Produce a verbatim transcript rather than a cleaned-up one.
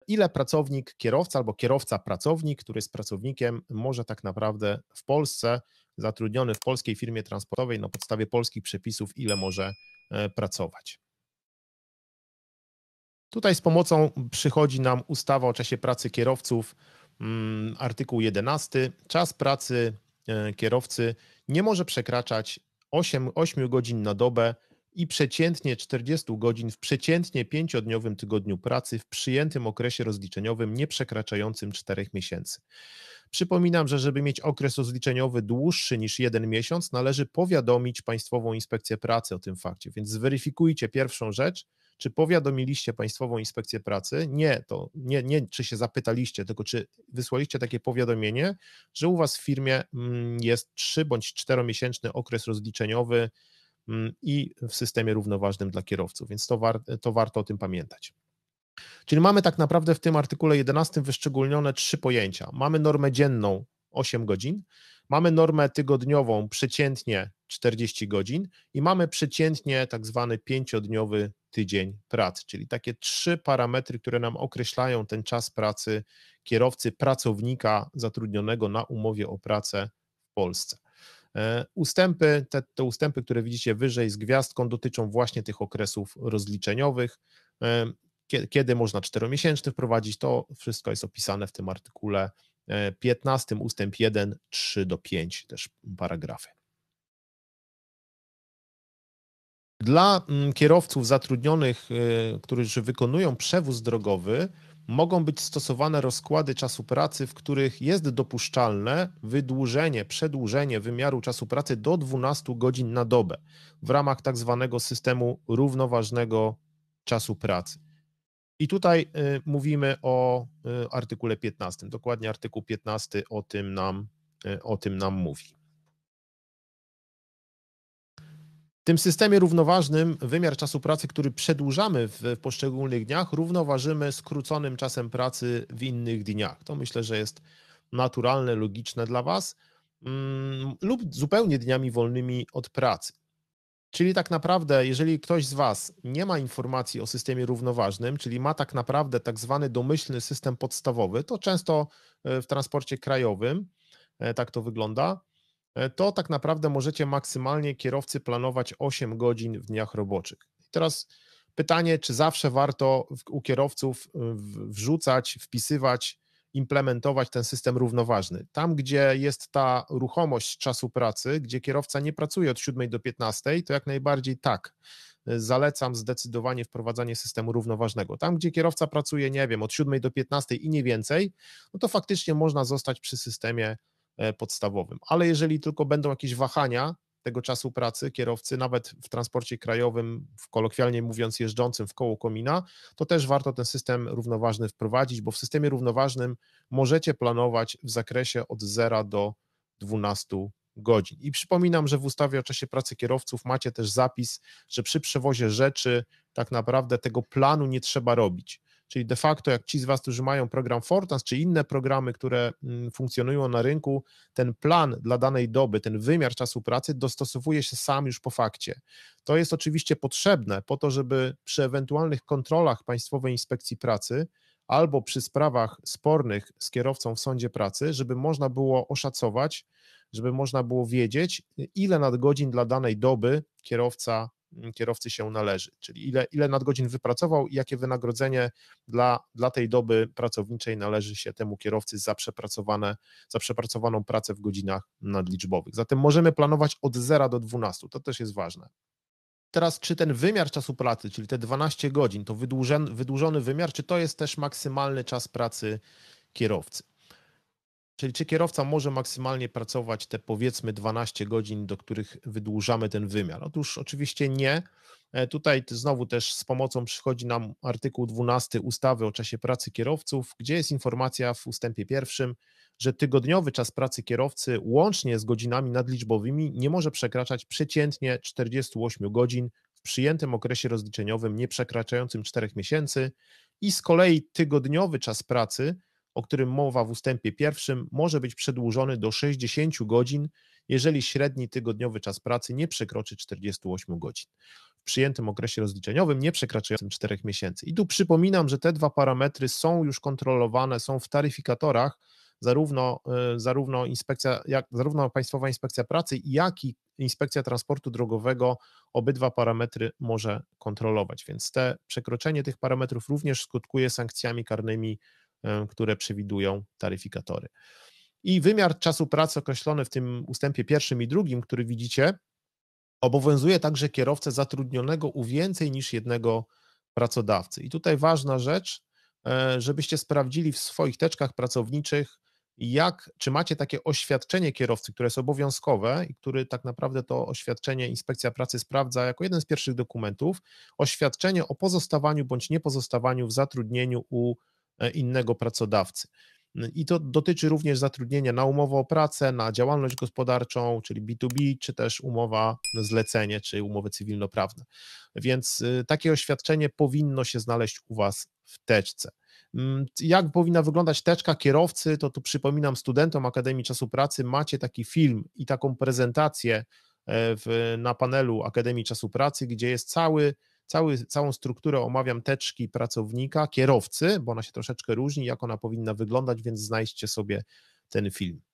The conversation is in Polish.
ile pracownik, kierowca albo kierowca pracownik, który jest pracownikiem, może tak naprawdę w Polsce, zatrudniony w polskiej firmie transportowej na podstawie polskich przepisów, ile może pracować. Tutaj z pomocą przychodzi nam ustawa o czasie pracy kierowców, artykuł jedenasty. Czas pracy kierowcy nie może przekraczać ośmiu godzin na dobę i przeciętnie czterdziestu godzin w przeciętnie pięciodniowym tygodniu pracy w przyjętym okresie rozliczeniowym nieprzekraczającym czterech miesięcy. Przypominam, że żeby mieć okres rozliczeniowy dłuższy niż jeden miesiąc, należy powiadomić Państwową Inspekcję Pracy o tym fakcie, więc zweryfikujcie pierwszą rzecz, czy powiadomiliście Państwową Inspekcję Pracy, nie, to nie, nie czy się zapytaliście, tylko czy wysłaliście takie powiadomienie, że u Was w firmie jest trzy bądź czteromiesięczny okres rozliczeniowy i w systemie równoważnym dla kierowców, więc to, war, to warto o tym pamiętać. Czyli mamy tak naprawdę w tym artykule jedenastym wyszczególnione trzy pojęcia. Mamy normę dzienną osiem godzin, mamy normę tygodniową przeciętnie czterdzieści godzin i mamy przeciętnie tak zwany pięciodniowy tydzień pracy, czyli takie trzy parametry, które nam określają ten czas pracy kierowcy, pracownika zatrudnionego na umowie o pracę w Polsce. Ustępy, te, te ustępy, które widzicie wyżej z gwiazdką, dotyczą właśnie tych okresów rozliczeniowych. Kiedy można czteromiesięczny wprowadzić, to wszystko jest opisane w tym artykule piętnastym, ustęp jeden, trzy do pięć, też paragrafy. Dla kierowców zatrudnionych, którzy wykonują przewóz drogowy, mogą być stosowane rozkłady czasu pracy, w których jest dopuszczalne wydłużenie, przedłużenie wymiaru czasu pracy do dwunastu godzin na dobę w ramach tak zwanego systemu równoważnego czasu pracy. I tutaj y, mówimy o y, artykule piętnastym. Dokładnie artykuł piętnasty o tym nam, y, o tym nam mówi. W tym systemie równoważnym wymiar czasu pracy, który przedłużamy w, w poszczególnych dniach, równoważymy skróconym czasem pracy w innych dniach. To myślę, że jest naturalne, logiczne dla Was, mm, lub zupełnie dniami wolnymi od pracy. Czyli tak naprawdę, jeżeli ktoś z Was nie ma informacji o systemie równoważnym, czyli ma tak naprawdę tak zwany domyślny system podstawowy, to często w transporcie krajowym tak to wygląda, to tak naprawdę możecie maksymalnie kierowcy planować osiem godzin w dniach roboczych. I teraz pytanie, czy zawsze warto u kierowców wrzucać, wpisywać, implementować ten system równoważny. Tam, gdzie jest ta ruchomość czasu pracy, gdzie kierowca nie pracuje od siódmej do piętnastej, to jak najbardziej tak. Zalecam zdecydowanie wprowadzanie systemu równoważnego. Tam, gdzie kierowca pracuje, nie wiem, od siódmej do piętnastej i nie więcej, no to faktycznie można zostać przy systemie podstawowym. Ale jeżeli tylko będą jakieś wahania tego czasu pracy kierowcy, nawet w transporcie krajowym, kolokwialnie mówiąc jeżdżącym w koło komina, to też warto ten system równoważny wprowadzić, bo w systemie równoważnym możecie planować w zakresie od zera do dwunastu godzin. I przypominam, że w ustawie o czasie pracy kierowców macie też zapis, że przy przewozie rzeczy tak naprawdę tego planu nie trzeba robić. Czyli de facto jak ci z Was, którzy mają program Fortans, czy inne programy, które funkcjonują na rynku, ten plan dla danej doby, ten wymiar czasu pracy dostosowuje się sam już po fakcie. To jest oczywiście potrzebne po to, żeby przy ewentualnych kontrolach Państwowej Inspekcji Pracy albo przy sprawach spornych z kierowcą w sądzie pracy, żeby można było oszacować, żeby można było wiedzieć, ile nadgodzin dla danej doby kierowca kierowcy się należy, czyli ile, ile nadgodzin wypracował i jakie wynagrodzenie dla, dla tej doby pracowniczej należy się temu kierowcy za przepracowane, za przepracowaną pracę w godzinach nadliczbowych. Zatem możemy planować od zera do dwunastu, to też jest ważne. Teraz, czy ten wymiar czasu pracy, czyli te dwanaście godzin, to wydłużony, wydłużony wymiar, czy to jest też maksymalny czas pracy kierowcy? Czyli czy kierowca może maksymalnie pracować te powiedzmy dwanaście godzin, do których wydłużamy ten wymiar? Otóż oczywiście nie. Tutaj znowu też z pomocą przychodzi nam artykuł dwunasty ustawy o czasie pracy kierowców, gdzie jest informacja w ustępie pierwszym, że tygodniowy czas pracy kierowcy łącznie z godzinami nadliczbowymi nie może przekraczać przeciętnie czterdziestu ośmiu godzin w przyjętym okresie rozliczeniowym nieprzekraczającym czterech miesięcy i z kolei tygodniowy czas pracy, o którym mowa w ustępie pierwszym, może być przedłużony do sześćdziesięciu godzin, jeżeli średni tygodniowy czas pracy nie przekroczy czterdziestu ośmiu godzin. W przyjętym okresie rozliczeniowym nieprzekraczającym czterech miesięcy. I tu przypominam, że te dwa parametry są już kontrolowane, są w taryfikatorach, zarówno, zarówno inspekcja, jak, zarówno Państwowa Inspekcja Pracy, jak i Inspekcja Transportu Drogowego obydwa parametry może kontrolować, więc te przekroczenie tych parametrów również skutkuje sankcjami karnymi, które przewidują taryfikatory. I wymiar czasu pracy określony w tym ustępie pierwszym i drugim, który widzicie, obowiązuje także kierowcę zatrudnionego u więcej niż jednego pracodawcy. I tutaj ważna rzecz, żebyście sprawdzili w swoich teczkach pracowniczych, jak, czy macie takie oświadczenie kierowcy, które jest obowiązkowe i który tak naprawdę to oświadczenie Inspekcja Pracy sprawdza jako jeden z pierwszych dokumentów, oświadczenie o pozostawaniu bądź niepozostawaniu w zatrudnieniu u innego pracodawcy. I to dotyczy również zatrudnienia na umowę o pracę, na działalność gospodarczą, czyli B dwa B, czy też umowa zlecenie, czy umowy cywilnoprawne. Więc takie oświadczenie powinno się znaleźć u Was w teczce. Jak powinna wyglądać teczka kierowcy, to tu przypominam studentom Akademii Czasu Pracy, macie taki film i taką prezentację w, na panelu Akademii Czasu Pracy, gdzie jest cały Cały, całą strukturę omawiam teczki pracownika, kierowcy, bo ona się troszeczkę różni, jak ona powinna wyglądać, więc znajdźcie sobie ten film.